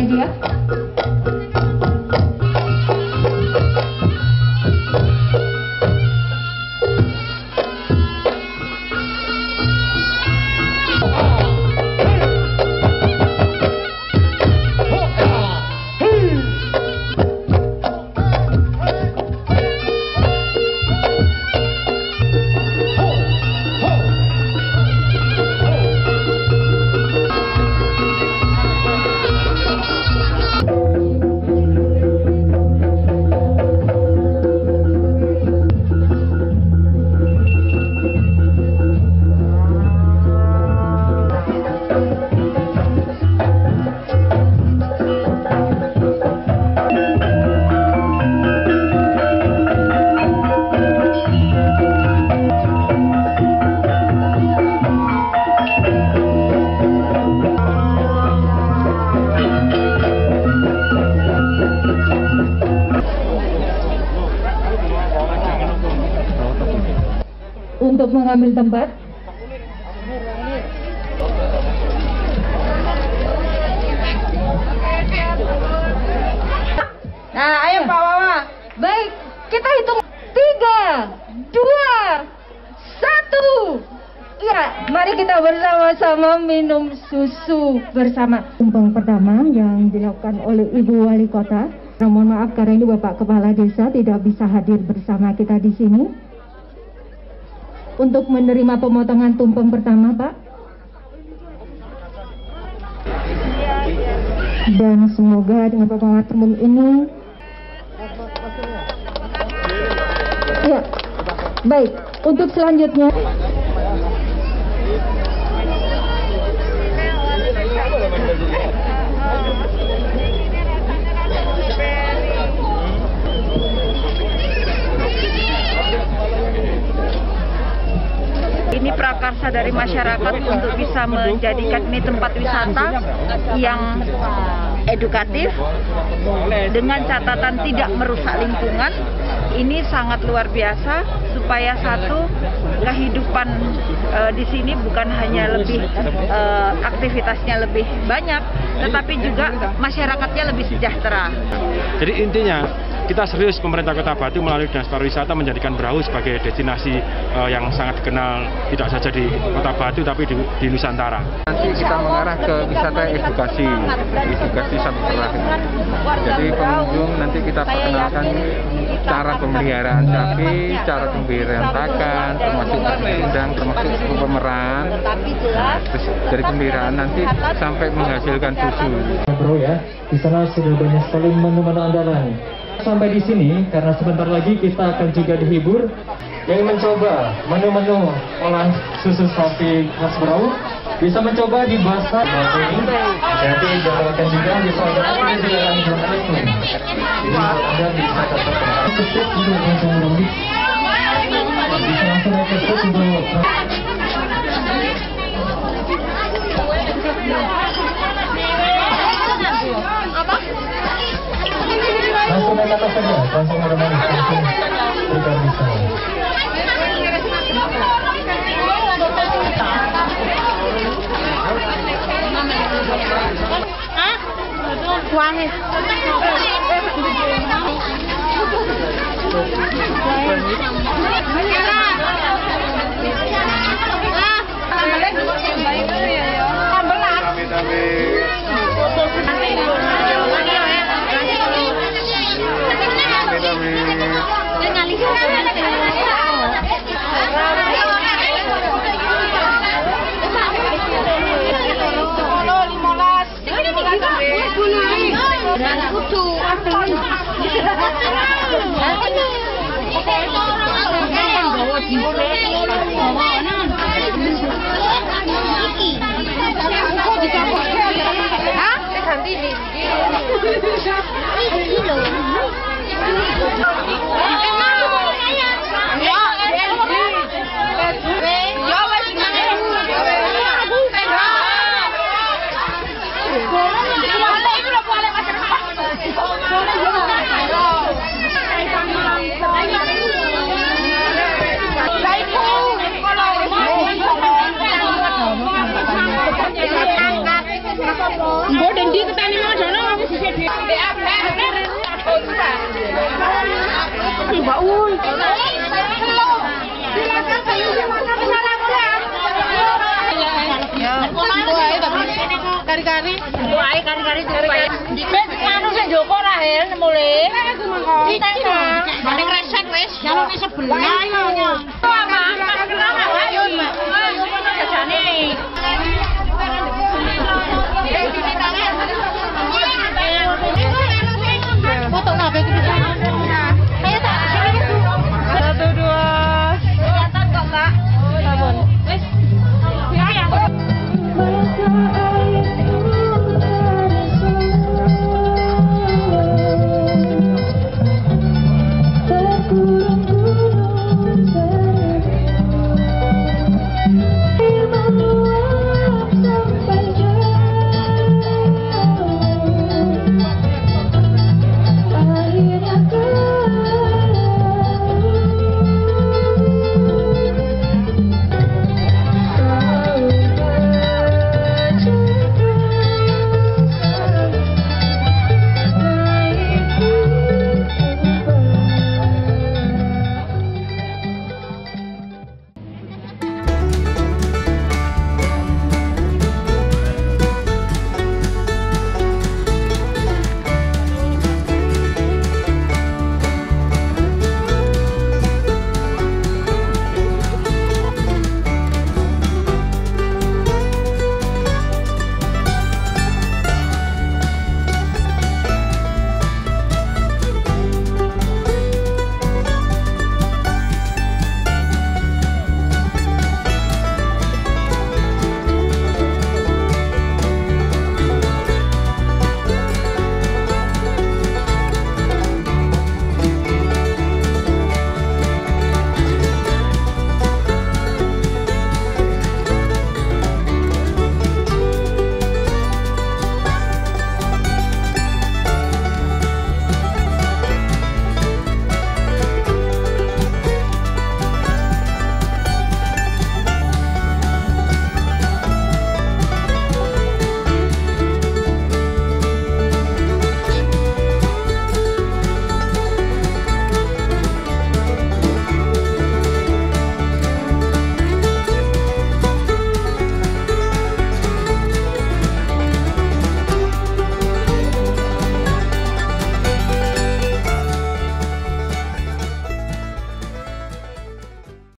media. Untuk mengambil tempat. Nah, ayo Pak Wawa. Baik, kita hitung 3, 2, 1. Ya, mari kita bersama-sama minum susu bersama. Tumpeng pertama yang dilakukan oleh Ibu Wali Kota. Mohon maaf karena ini Bapak Kepala Desa tidak bisa hadir bersama kita di sini. Untuk menerima pemotongan tumpeng pertama, Pak. Dan semoga dengan pemotongan tumpeng ini, ya, baik. Untuk selanjutnya, ini prakarsa dari masyarakat untuk bisa menjadikan ini tempat wisata yang edukatif dengan catatan tidak merusak lingkungan. Ini sangat luar biasa supaya satu kehidupan di sini bukan hanya lebih aktivitasnya lebih banyak, tetapi juga masyarakatnya lebih sejahtera. Jadi intinya kita serius pemerintah Kota Batu melalui Dinas Pariwisata menjadikan Brahu sebagai destinasi yang sangat dikenal tidak saja di Kota Batu tapi di Nusantara. Nanti kita mengarah ke wisata edukasi sapi perah. Jadi pengunjung nanti kita perkenalkan cara pemeliharaan sapi, cara pemeliharaan pakan, termasuk undang, termasuk pemeran. Nah, terus dari pemeliharaan nanti sampai menghasilkan susu. Bro ya, di sana sudah banyak sekali menu-menu andalan. Sampai di sini karena sebentar lagi kita akan juga dihibur. Yang mencoba menu-menu olahan susu sapi khas Berau bisa mencoba di pasar ini. Jadi jangan juga bisa ada di jalan itu. Jadi Anda bisa tetap ketuk untuk langsung lebih. Bisa langsung ketuk untuk apa? langsung naik atas saja, langsung menemani, langsung berikan bisa. Hah? Kuahnya. hari diupayain. Wis anu sing Joko Rahel mulai. Iki mangko. Iki mending resek wis. Jalune sebelah yo.